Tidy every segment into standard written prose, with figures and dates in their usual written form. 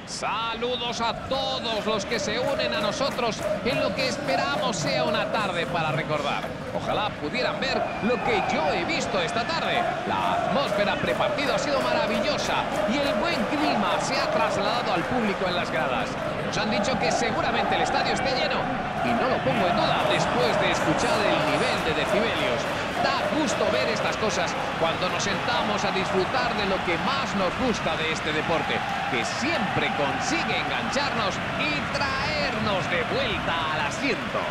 Saludos a todos los que se unen a nosotros en lo que esperamos sea una tarde para recordar. Ojalá pudieran ver lo que yo he visto esta tarde. La atmósfera prepartido ha sido maravillosa y el buen clima se ha trasladado al público en las gradas. Nos han dicho que seguramente el estadio esté lleno y no lo pongo en duda después de escuchar el nivel de decibelios. Da gusto ver estas cosas cuando nos sentamos a disfrutar de lo que más nos gusta de este deporte, que siempre consigue engancharnos y traernos de vuelta al asiento.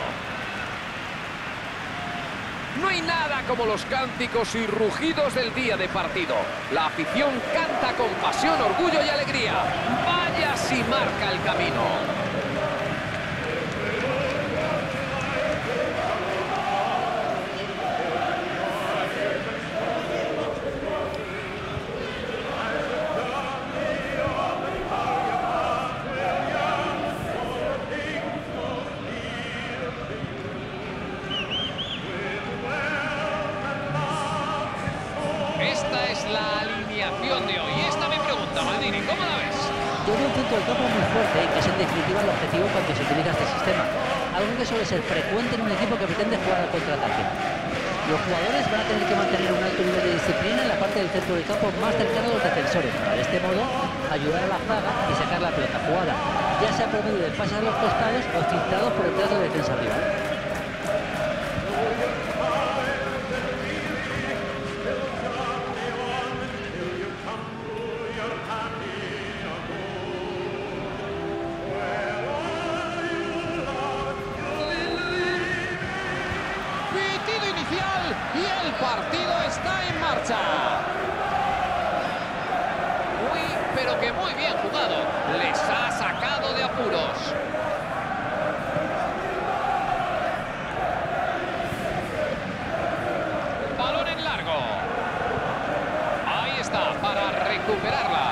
No hay nada como los cánticos y rugidos del día de partido. La afición canta con pasión, orgullo y alegría. Vaya si marca el camino. De hoy. Esta me pregunta, Maldini, ¿cómo la ves? Yo veo un centro del campo muy fuerte, que es en definitiva el objetivo cuando se utiliza este sistema. Algo que suele ser frecuente en un equipo que pretende jugar al contraataque. Los jugadores van a tener que mantener un alto nivel de disciplina en la parte del centro del campo más cercana a los defensores, para de este modo ayudar a la zaga y sacar la pelota jugada, ya sea por medio de pases a los costados o filtrados por el pedazo de defensa rival. Y el partido está en marcha. Muy, pero que muy bien jugado. Les ha sacado de apuros. Balón en largo. Ahí está, para recuperarla.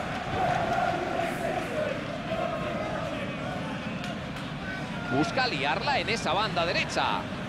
Busca liarla en esa banda derecha.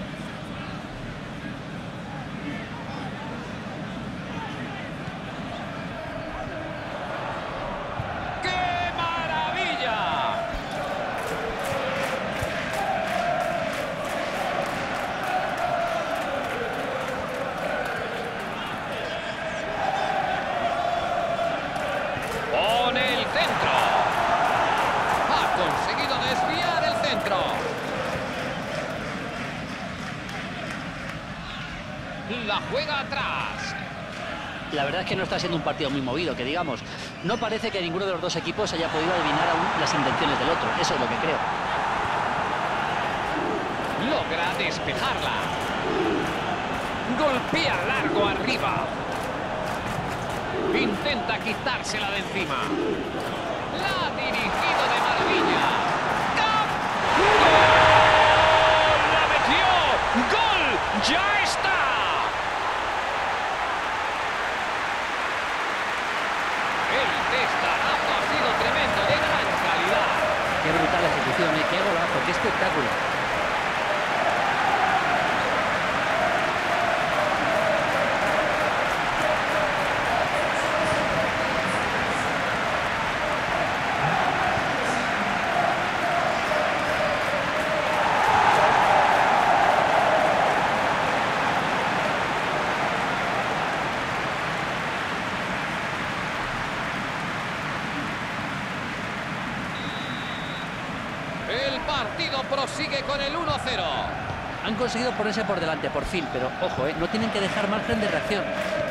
La juega atrás. La verdad es que no está siendo un partido muy movido, que digamos. No parece que ninguno de los dos equipos haya podido adivinar aún las intenciones del otro. Eso es lo que creo. Logra despejarla. Golpea largo arriba. Intenta quitársela de encima. La ha dirigido de maravilla. ¡Gol! ¡La metió! ¡Gol! ¡Ya está! Qué brutal la ejecución, qué golazo, qué espectáculo. El partido prosigue con el 1-0. Han conseguido ponerse por delante por fin, pero ojo, no tienen que dejar margen de reacción.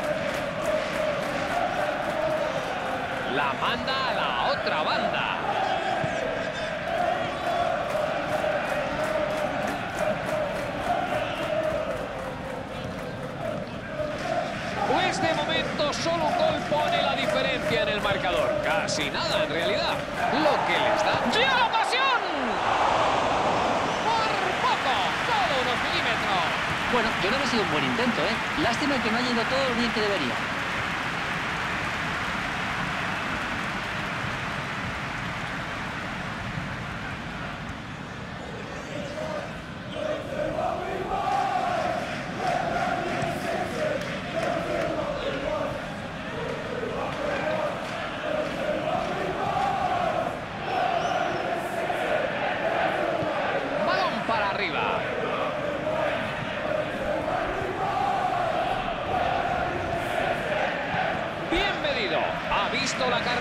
La manda a la otra banda. Pues de momento solo un gol pone la diferencia en el marcador. Casi nada en realidad. Lo que les da... ¡Ya la ocasión! Por poco, solo unos milímetros. Bueno, yo creo que ha sido un buen intento, Lástima que no haya ido todo lo bien que debería.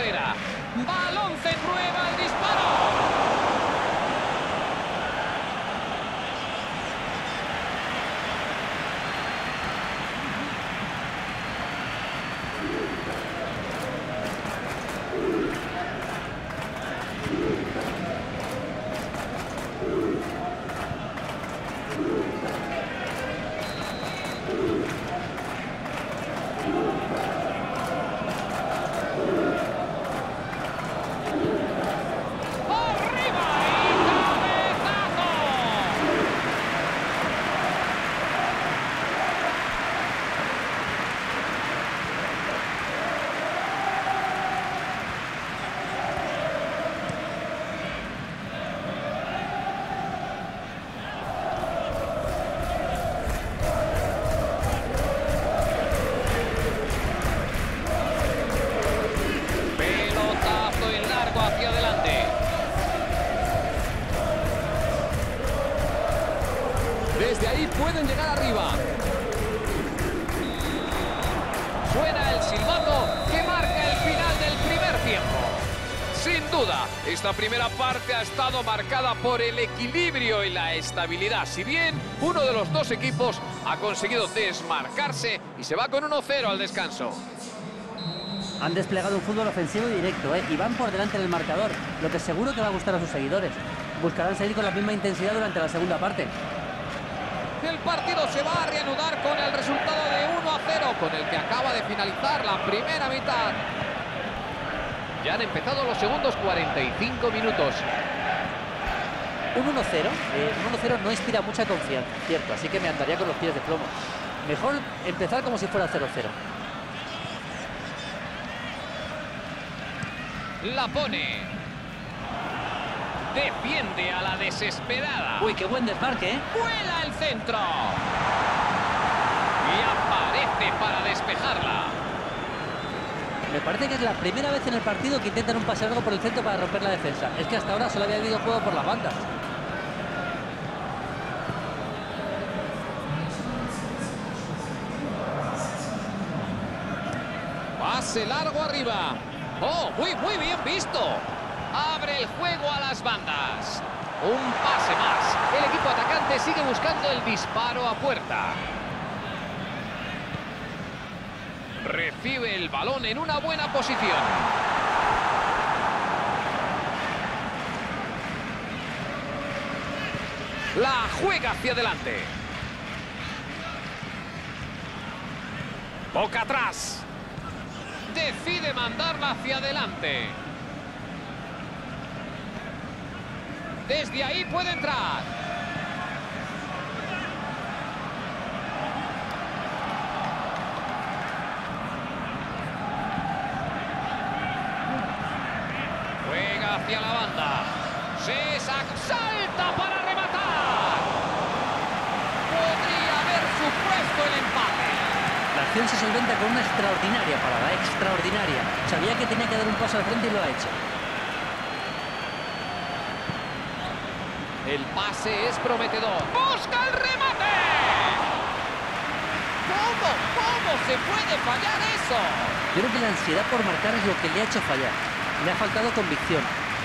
barrera. Balón se prueba el disparo. Hacia adelante. Desde ahí pueden llegar arriba. Suena el silbato que marca el final del primer tiempo. Sin duda, esta primera parte ha estado marcada por el equilibrio y la estabilidad. Si bien uno de los dos equipos ha conseguido desmarcarse y se va con 1-0 al descanso. Han desplegado un fútbol ofensivo y directo, y van por delante del marcador, lo que seguro que va a gustar a sus seguidores. Buscarán seguir con la misma intensidad durante la segunda parte. El partido se va a reanudar con el resultado de 1-0, con el que acaba de finalizar la primera mitad. Ya han empezado los segundos 45 minutos. Un 1-0 no inspira mucha confianza, cierto, así que me andaría con los pies de plomo. Mejor empezar como si fuera 0-0. La pone. Defiende a la desesperada. Uy, qué buen desmarque, ¿eh? Vuela el centro. Y aparece para despejarla. Me parece que es la primera vez en el partido que intentan un pase largo por el centro para romper la defensa. Es que hasta ahora solo había habido juego por las bandas. Pase largo arriba. ¡Oh, muy bien visto! Abre el juego a las bandas. Un pase más. El equipo atacante sigue buscando el disparo a puerta. Recibe el balón en una buena posición. La juega hacia adelante. Boca atrás. Decide mandarla hacia adelante. Desde ahí puede entrar. Juega hacia la banda. Salta para rematar. Podría haber supuesto el empate. La acción se solventa con una extraordinaria parada, extraordinaria. Sabía que tenía que dar un paso al frente y lo ha hecho. El pase es prometedor. ¡Busca el remate! ¿Cómo se puede fallar eso? Yo creo que la ansiedad por marcar es lo que le ha hecho fallar. Le ha faltado convicción.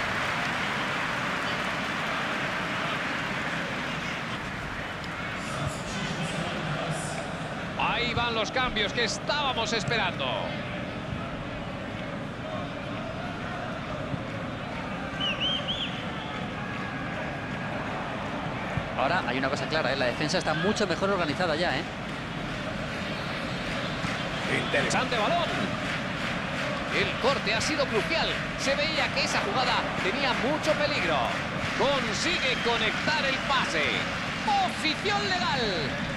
Ahí van los cambios que estábamos esperando. Ahora hay una cosa clara, la defensa está mucho mejor organizada ya, Interesante balón. El corte ha sido crucial. Se veía que esa jugada tenía mucho peligro. Consigue conectar el pase. Posición legal.